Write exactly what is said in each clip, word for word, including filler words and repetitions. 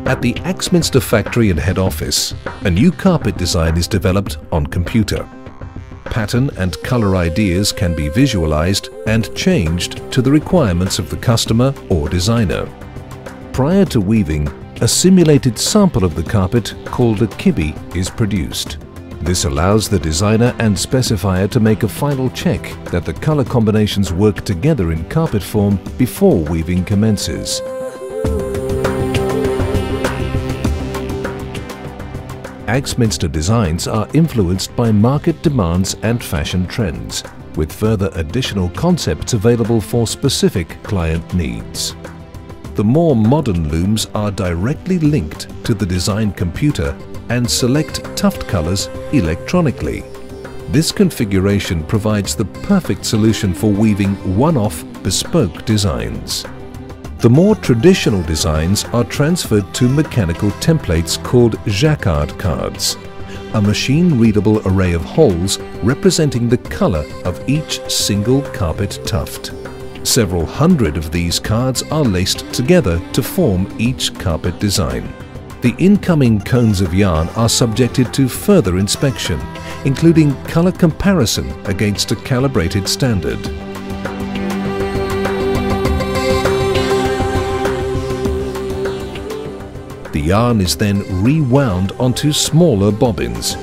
At the Axminster factory and head office, a new carpet design is developed on computer. Pattern and color ideas can be visualized and changed to the requirements of the customer or designer. Prior to weaving, a simulated sample of the carpet called a kibbe is produced. This allows the designer and specifier to make a final check that the color combinations work together in carpet form before weaving commences. Axminster designs are influenced by market demands and fashion trends, with further additional concepts available for specific client needs. The more modern looms are directly linked to the design computer and select tuft colors electronically. This configuration provides the perfect solution for weaving one-off bespoke designs. The more traditional designs are transferred to mechanical templates called jacquard cards, a machine-readable array of holes representing the color of each single carpet tuft. Several hundred of these cards are laced together to form each carpet design. The incoming cones of yarn are subjected to further inspection, including color comparison against a calibrated standard. The yarn is then rewound onto smaller bobbins,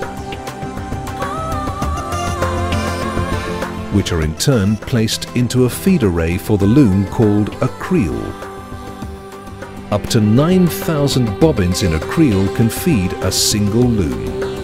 which are in turn placed into a feed array for the loom called a creel. Up to nine thousand bobbins in a creel can feed a single loom.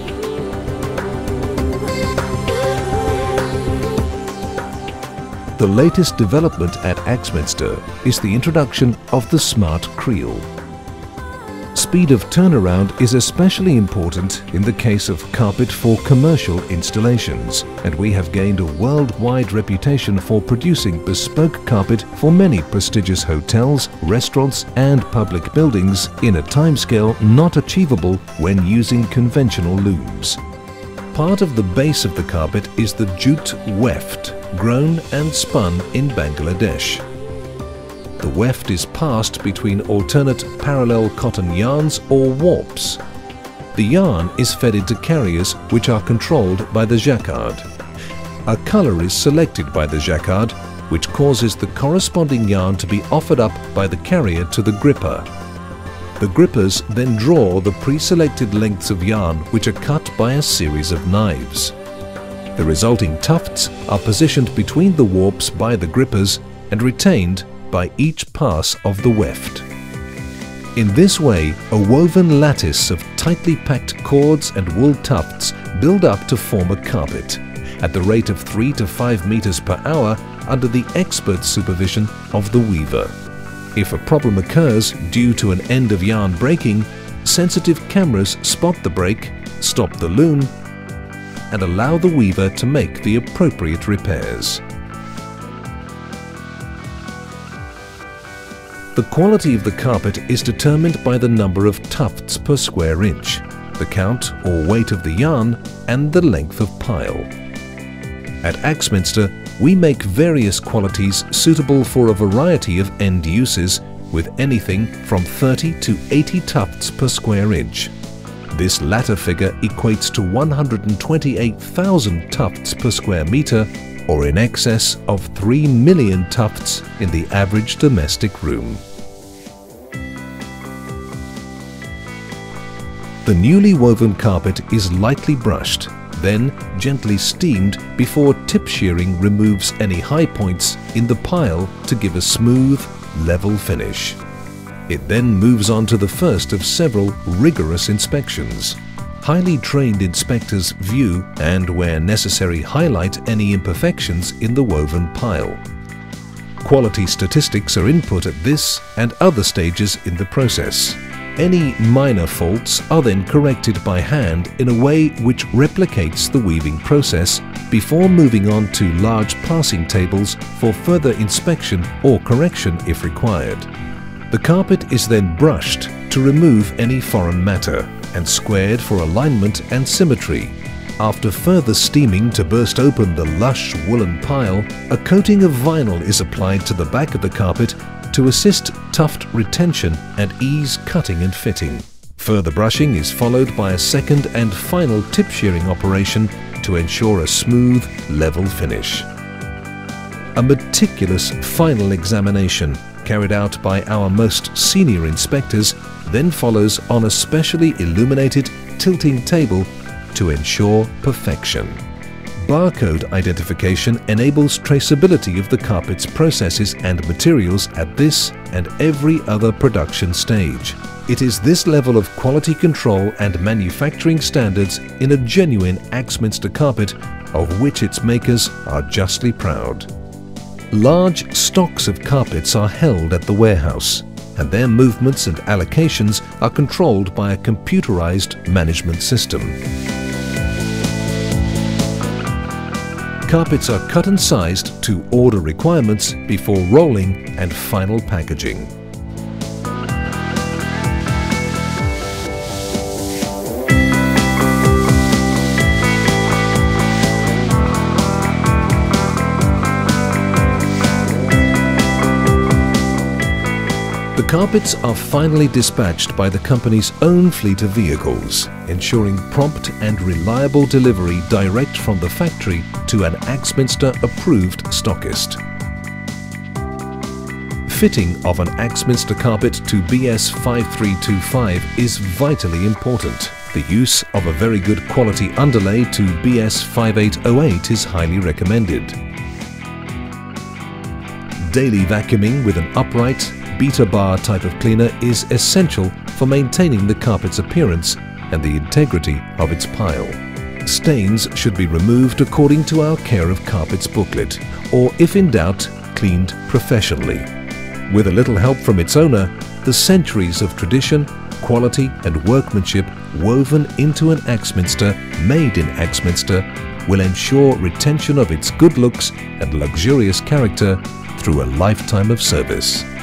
The latest development at Axminster is the introduction of the smart creel. Speed of turnaround is especially important in the case of carpet for commercial installations, and we have gained a worldwide reputation for producing bespoke carpet for many prestigious hotels, restaurants and public buildings in a timescale not achievable when using conventional looms. Part of the base of the carpet is the jute weft, grown and spun in Bangladesh. The weft is passed between alternate parallel cotton yarns or warps. The yarn is fed into carriers which are controlled by the jacquard. A color is selected by the jacquard, which causes the corresponding yarn to be offered up by the carrier to the gripper. The grippers then draw the pre-selected lengths of yarn which are cut by a series of knives. The resulting tufts are positioned between the warps by the grippers and retained by each pass of the weft. In this way, a woven lattice of tightly packed cords and wool tufts build up to form a carpet at the rate of three to five meters per hour under the expert supervision of the weaver. If a problem occurs due to an end of yarn breaking, sensitive cameras spot the break, stop the loom, and allow the weaver to make the appropriate repairs. The quality of the carpet is determined by the number of tufts per square inch, the count or weight of the yarn, and the length of pile. At Axminster, we make various qualities suitable for a variety of end uses, with anything from thirty to eighty tufts per square inch. This latter figure equates to one hundred twenty-eight thousand tufts per square meter, or in excess of three million tufts in the average domestic room. The newly woven carpet is lightly brushed, then gently steamed before tip shearing removes any high points in the pile to give a smooth, level finish. It then moves on to the first of several rigorous inspections. Highly trained inspectors view and, where necessary, highlight any imperfections in the woven pile. Quality statistics are input at this and other stages in the process. Any minor faults are then corrected by hand in a way which replicates the weaving process before moving on to large passing tables for further inspection or correction if required. The carpet is then brushed to remove any foreign matter and squared for alignment and symmetry. After further steaming to burst open the lush woolen pile, a coating of vinyl is applied to the back of the carpet to assist tuft retention and ease cutting and fitting. Further brushing is followed by a second and final tip shearing operation to ensure a smooth, level finish. A meticulous final examination carried out by our most senior inspectors then follows on a specially illuminated tilting table to ensure perfection. Barcode identification enables traceability of the carpet's processes and materials at this and every other production stage. It is this level of quality control and manufacturing standards in a genuine Axminster carpet of which its makers are justly proud. Large stocks of carpets are held at the warehouse, and their movements and allocations are controlled by a computerized management system. Carpets are cut and sized to order requirements before rolling and final packaging. The carpets are finally dispatched by the company's own fleet of vehicles, ensuring prompt and reliable delivery direct from the factory to an Axminster approved stockist. Fitting of an Axminster carpet to B S five three two five is vitally important. The use of a very good quality underlay to B S five eight oh eight is highly recommended. Daily vacuuming with an upright beta bar type of cleaner is essential for maintaining the carpet's appearance and the integrity of its pile. Stains should be removed according to our Care of Carpets booklet, or if in doubt, cleaned professionally. With a little help from its owner, the centuries of tradition, quality and workmanship woven into an Axminster made in Axminster will ensure retention of its good looks and luxurious character through a lifetime of service.